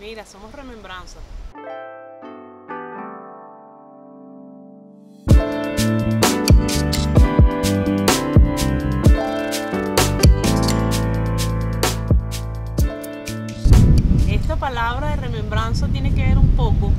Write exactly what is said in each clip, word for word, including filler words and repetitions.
Mira, somos Remembranza. Esta palabra de remembranza tiene que ver un poco,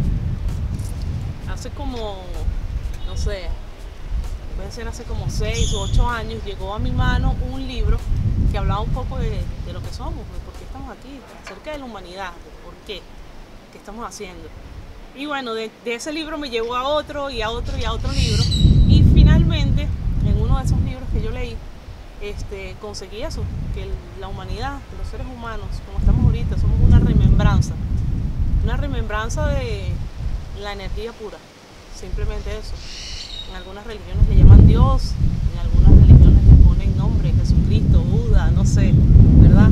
hace como, no sé, puede ser hace como seis u ocho años, llegó a mi mano un libro que hablaba un poco de, de lo que somos, de por qué estamos aquí, acerca de la humanidad, de por qué, qué estamos haciendo. Y bueno, de, de ese libro me llevó a otro y a otro y a otro libro, y finalmente, en uno de esos libros que yo leí, este, conseguí eso, que la humanidad, los seres humanos, como estamos ahorita, somos una remembranza, una remembranza de la energía pura, simplemente eso. En algunas religiones le llaman Dios, en algunas religiones le ponen nombre, Jesucristo, Buda, no sé, ¿verdad?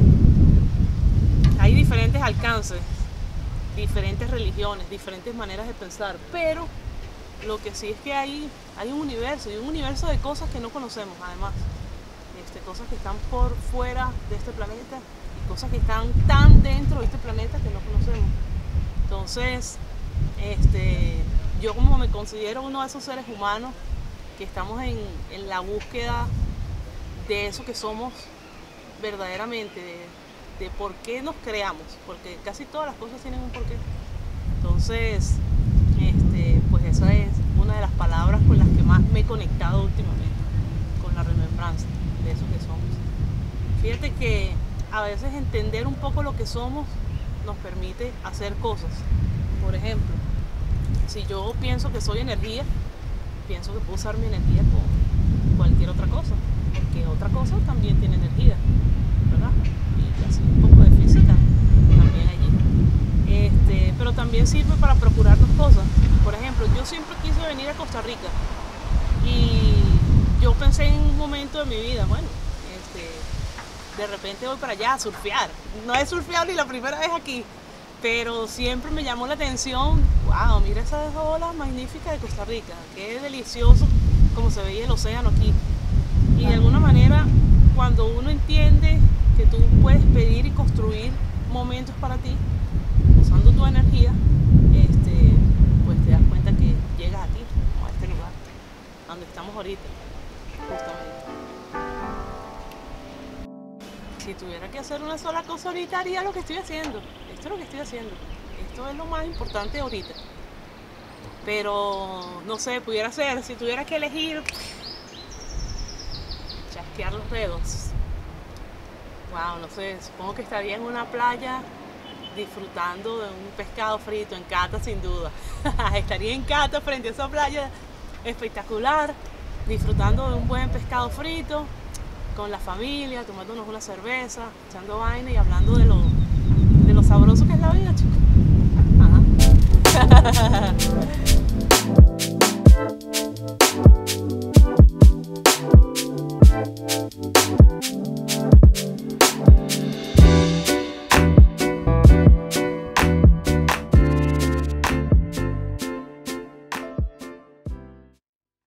Hay diferentes alcances, diferentes religiones, diferentes maneras de pensar, pero lo que sí es que hay, hay un universo, y un universo de cosas que no conocemos además. Este, cosas que están por fuera de este planeta y cosas que están tan dentro de este planeta que no conocemos. Entonces, este, yo como me considero uno de esos seres humanos que estamos en, en la búsqueda de eso que somos verdaderamente, de, de por qué nos creamos, porque casi todas las cosas tienen un porqué. Entonces, este, pues esa es una de las palabras con las que más me he conectado últimamente, con la remembranza de eso que somos. Fíjate que a veces entender un poco lo que somos nos permite hacer cosas. Por ejemplo, si yo pienso que soy energía, pienso que puedo usar mi energía con cualquier otra cosa, porque otra cosa también tiene energía, ¿verdad? Y así un poco de física también allí. Este, pero también sirve para procurarnos cosas. Por ejemplo, yo siempre quise venir a Costa Rica y yo pensé en un momento de mi vida, bueno, este, de repente voy para allá a surfear. No he surfeado ni la primera vez aquí, pero siempre me llamó la atención, wow, mira esas olas magníficas de Costa Rica, qué delicioso como se veía el océano aquí. Y de alguna manera, cuando uno entiende que tú puedes pedir y construir momentos para ti, usando tu energía, este, pues te das cuenta que llegas aquí, a este lugar, donde estamos ahorita. Justamente. Si tuviera que hacer una sola cosa ahorita, haría lo que estoy haciendo. Esto es lo que estoy haciendo. Esto es lo más importante ahorita. Pero, no sé, pudiera ser, si tuviera que elegir, chasquear los dedos. Wow, no sé, supongo que estaría en una playa disfrutando de un pescado frito en Cata, sin duda. Estaría en Cata frente a esa playa espectacular, disfrutando de un buen pescado frito, con la familia, tomándonos una cerveza, echando vaina y hablando de lo, de lo sabroso que es la vida, chicos.